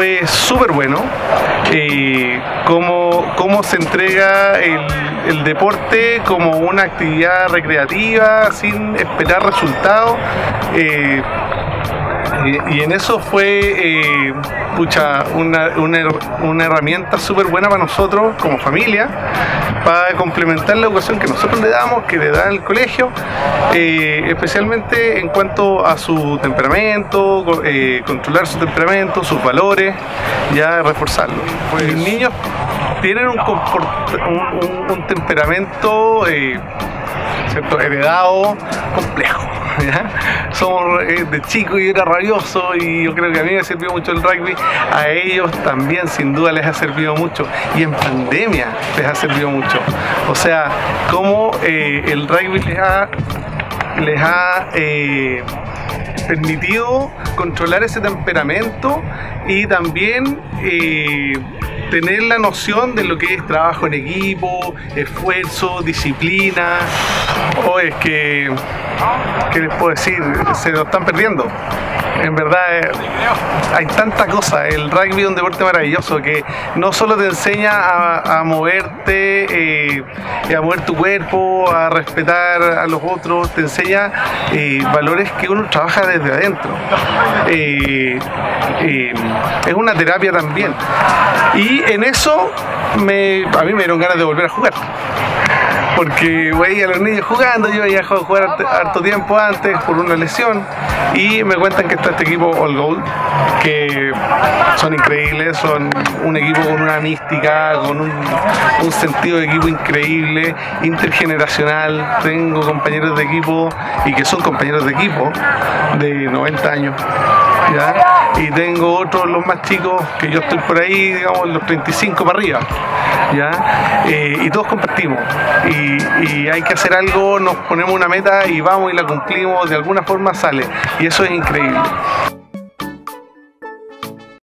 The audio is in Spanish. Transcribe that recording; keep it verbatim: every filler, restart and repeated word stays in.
fue súper bueno. Eh, cómo, cómo se entrega el, el deporte como una actividad recreativa sin esperar resultados. Eh, y, y en eso fue eh, pucha, una, una, una herramienta súper buena para nosotros como familia, para complementar la educación que nosotros le damos, que le da el colegio, eh, especialmente en cuanto a su temperamento, eh, controlar su temperamento, sus valores, ya reforzarlo. Pues, los niños tienen un, un, un, un temperamento eh, ¿cierto? heredado complejo. ¿Ya? Somos eh, de chico y era rabioso, y yo creo que a mí me ha servido mucho el rugby, a ellos también sin duda les ha servido mucho, y en pandemia les ha servido mucho. O sea, cómo eh, el rugby les ha, les ha eh, permitido controlar ese temperamento y también eh, tener la noción de lo que es trabajo en equipo, esfuerzo, disciplina. O es que, ¿qué les puedo decir? Se lo están perdiendo. En verdad eh, hay tanta cosa. El rugby es un deporte maravilloso que no solo te enseña a, a moverte, eh, a mover tu cuerpo, a respetar a los otros, te enseña eh, valores que uno trabaja desde adentro. Eh, eh, es una terapia también. Y en eso me, a mí me dieron ganas de volver a jugar. Porque veía a los niños jugando, yo había dejado de jugar harto, harto tiempo antes por una lesión, y me cuentan que está este equipo All Gold, que son increíbles, son un equipo con una mística, con un, un sentido de equipo increíble, intergeneracional. Tengo compañeros de equipo, y que son compañeros de equipo, de noventa años. ¿Ya? Y tengo otros, los más chicos, que yo estoy por ahí, digamos, los treinta y cinco para arriba, ¿ya? Eh, y todos compartimos, y, y hay que hacer algo, nos ponemos una meta y vamos y la cumplimos, de alguna forma sale, y eso es increíble.